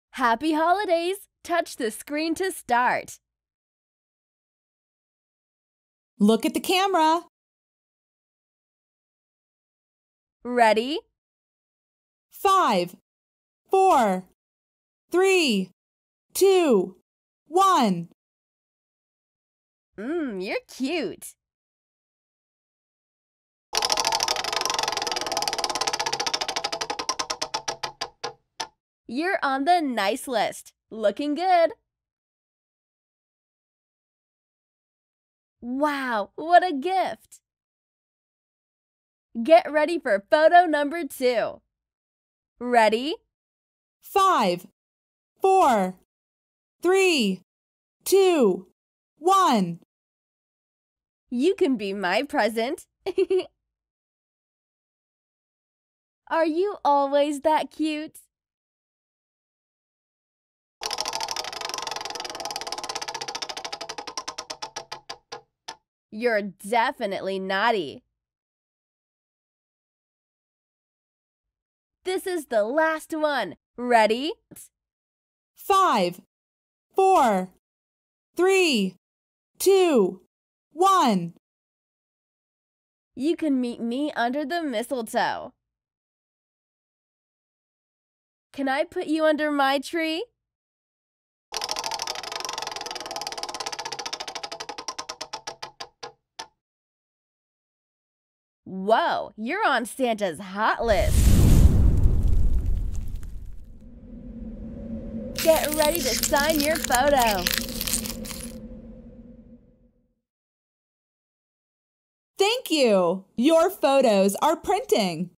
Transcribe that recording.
Happy holidays! Touch the screen to start. Look at the camera. Ready? 5, 4, 3, 2, 1. You're cute. You're on the nice list. Looking good. Wow, what a gift! Get ready for photo number 2. Ready? 5, 4, 3, 2, 1. You can be my present. Are you always that cute? You're definitely naughty. This is the last one. Ready? 5, 4, 3, 2, 1. You can meet me under the mistletoe. Can I put you under my tree? Whoa, you're on Santa's hot list. Get ready to sign your photo. Thank you. Your photos are printing.